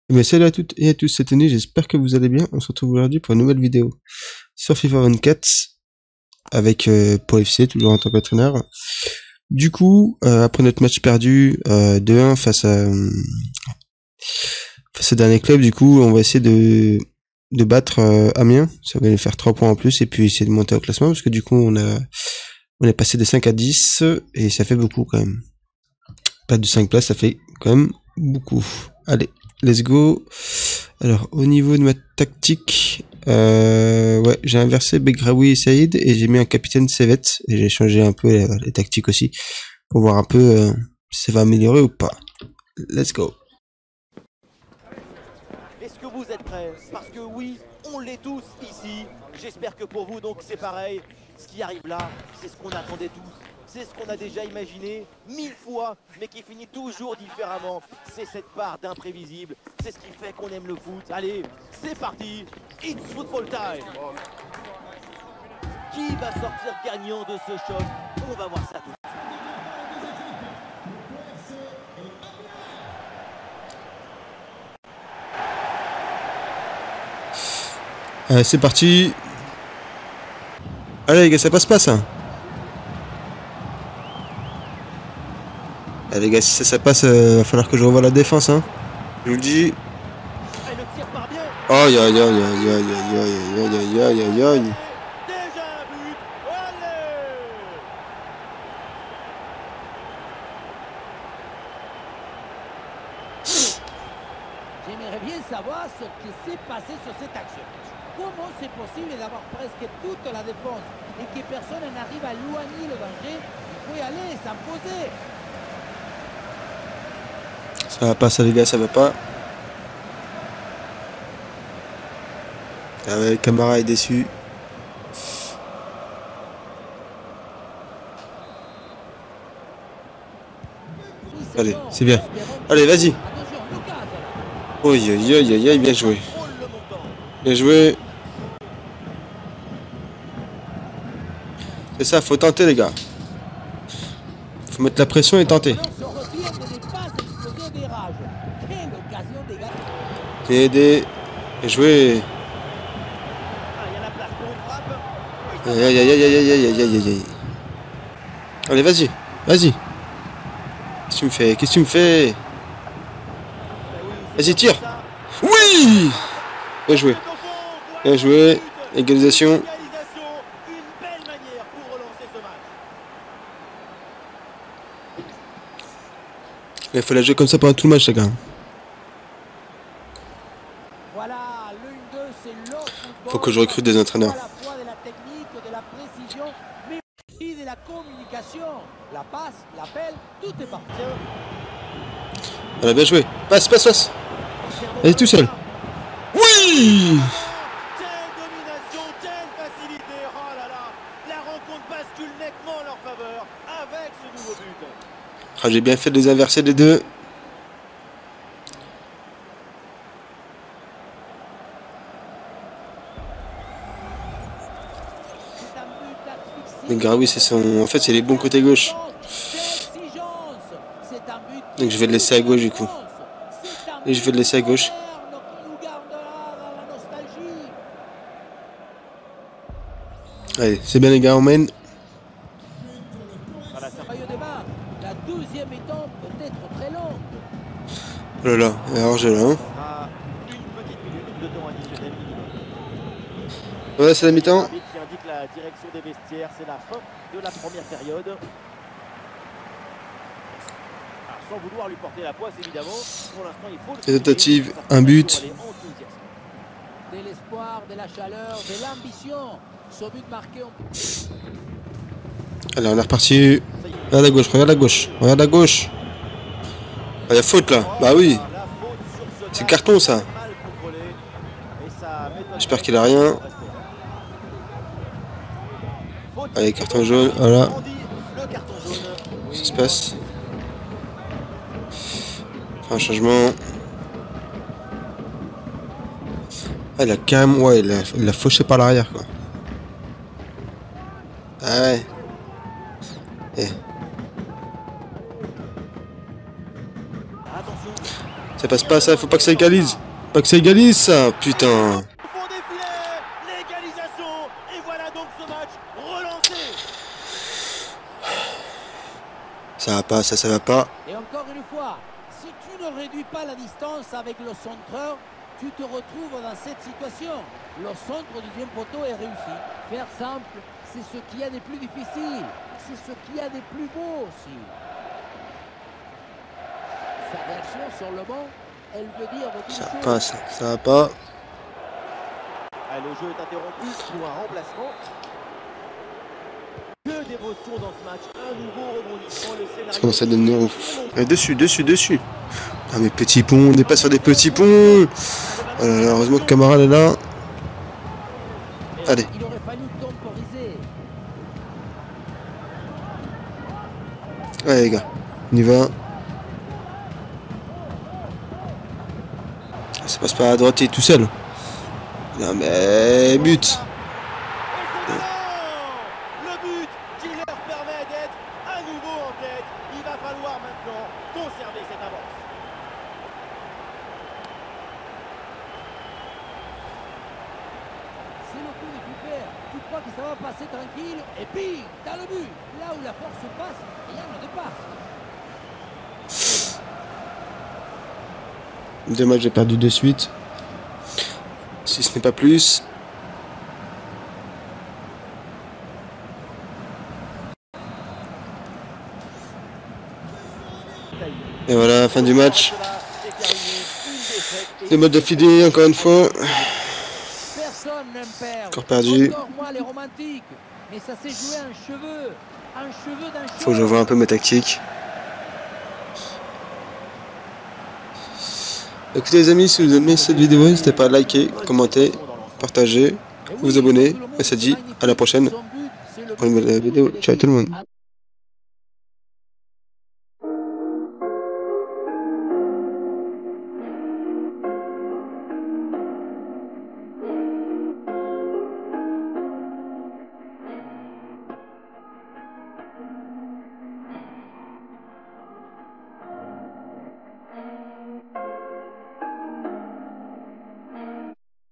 Mais salut à toutes et à tous, c'est Tony, j'espère que vous allez bien. On se retrouve aujourd'hui pour une nouvelle vidéo sur FIFA 24 avec Pau FC, toujours en tant qu'entraîneur. Du coup, après notre match perdu 2-1 face au dernier club, du coup, on va essayer de battre Amiens. Ça va nous faire 3 points en plus et puis essayer de monter au classement parce que du coup, on est passé de 5 à 10 et ça fait beaucoup quand même. Pas de 5 places, ça fait quand même beaucoup. Allez, let's go. Alors, au niveau de ma tactique, ouais, j'ai inversé Begraoui et Saïd et j'ai mis un capitaine Sevet et j'ai changé un peu les tactiques aussi pour voir un peu si ça va améliorer ou pas. Let's go. Est-ce que vous êtes prêts? Parce que oui, on l'est tous ici. J'espère que pour vous, donc, c'est pareil. Ce qui arrive là, c'est ce qu'on attendait tous. C'est ce qu'on a déjà imaginé 1000 fois, mais qui finit toujours différemment. C'est cette part d'imprévisible. C'est ce qui fait qu'on aime le foot. Allez, c'est parti. It's football time. Qui va sortir gagnant de ce choc? On va voir ça tout de suite. Allez, c'est parti. Allez les gars, ça passe pas ça. Allez les gars, si ça passe, va falloir que je revoie la défense, hein. Je vous le dis. Aïe aïe aïe aïe aïe aïe aïe aïe aïe aïe aïe. Déjà un but. Allez! J'aimerais bien savoir ce qui s'est passé sur cette action. Comment c'est possible d'avoir presque toute la défense et que personne n'arrive à éloigner le danger? Il faut y aller, s'imposer. Ça va pas ça les gars, ça va pas. Ah ouais, Camara est déçu. Allez, c'est bien. Allez, vas-y. Attention, Lucas. Aïe aïe aïe aïe aïe, bien joué. Bien joué. C'est ça, faut tenter les gars. Faut mettre la pression et tenter. On se retire de des passes explosives des rages. Quelle occasion dégagée. Bien aidé. Bien joué. Ah, il y a la place pour une frappe. Aïe aïe aïe aïe aïe aïe aïe aïe aïe. Allez, vas-y. Vas-y. Qu'est-ce que tu me fais? Qu'est-ce que tu me fais? Vas-y, tire. Oui! Bien joué. Bien joué. Égalisation. Une belle manière pour relancer ce match. Il faut la jouer comme ça pendant tout le match les gars. Voilà, le 1-2, c'est l'autre football. Faut que je recrute des entraîneurs. À la fois de la technique, de la précision, mais aussi de la communication. La passe, l'appel, tout est parti. Voilà, bien joué. Passe, passe, passe. Allez, tout seul. Oui! Quelle domination, quelle facilité. Oh là là, la rencontre bascule nettement en leur faveur avec ce nouveau but. Ah, j'ai bien fait de les inverser les deux. C'est un but asphyxiant. Mais Graoui, c'est son. En fait, c'est les bons côtés gauche. Donc je vais le laisser à gauche du coup. Et je vais le laisser à gauche. Allez, c'est bien les gars, on mène. Voilà, ça La deuxième mi-temps peut être très longue. Oh là là, alors j'ai là. Hein. sera une petite minute de temps additionnel minimum. Ouais, c'est la mi-temps. L'arbitre qui indique la direction des vestiaires, c'est la fin de la première période. Alors, sans vouloir lui porter la poisse évidemment, pour l'instant il faut le Les tentatives, souligner, un but. pour aller enthousiasmer. De l'espoir, de la chaleur, de l'ambition. Ce but marqué en... Allez, on est reparti. Regarde à gauche, regarde à gauche, regarde à gauche. Ah, il y a faute là. Bah oui. La faute sur ce C'est match, carton ça. mal contrôlé, et ça m'étonne J'espère pas qu'il a rien. Faute Allez, carton jaune, voilà. on dit le carton jaune. Ça se passe. Un changement. Ah, il a carrément. Ouais, il a fauché par l'arrière quoi. Ah ouais. Eh. Attention. Ça passe pas ça, faut pas que ça égalise. Pas que ça égalise ça, putain. Au fond des filets, l'égalisation. Et voilà donc ce match relancé. Ça va pas, ça va pas. Et encore une fois, si tu ne réduis pas la distance avec le centreur, tu te retrouves dans cette situation. Le centre du deuxième poteau est réussi. Faire simple, c'est ce qu'il y a de plus difficile. C'est ce qu'il y a de plus beau aussi. Sa réaction sur le banc, elle veut dire beaucoup de Ça va choses. pas, ça va pas. Ah, le jeu est interrompu pour un remplacement. Que d'émotion dans ce match. Un nouveau rebondissement. Le scénario. Ça commence à devenir ouf. Allez, dessus. Ah mais petits ponts, on n'est pas sur des petits ponts. Oh là là, heureusement que Camara est là. Allez. Il aurait fallu temporiser. Allez les gars, on y va. Ça passe pas à droite, il est tout seul. Non mais but. Le but qui leur permet d'être à nouveau en tête. Il va falloir maintenant conserver cette avance. C'est le coup de Flipper. Tu crois que ça va passer tranquille et puis dans le but. Là où la force passe, rien ne dépasse. Deux matchs j'ai perdu de suite. Si ce n'est pas plus. Et voilà, fin du match. Deux matchs d'affilée, encore une fois. Personne n'aime perdre. Encore perdu. Encore moins les romantiques. Mais ça s'est joué un cheveu. Un cheveu d'un Faut que je revoie un peu mes tactiques. Écoutez les amis, si vous aimez cette vidéo, n'hésitez pas à liker, commenter, partager, vous abonner. Et ça dit à la prochaine pour une nouvelle vidéo. Ciao tout le monde.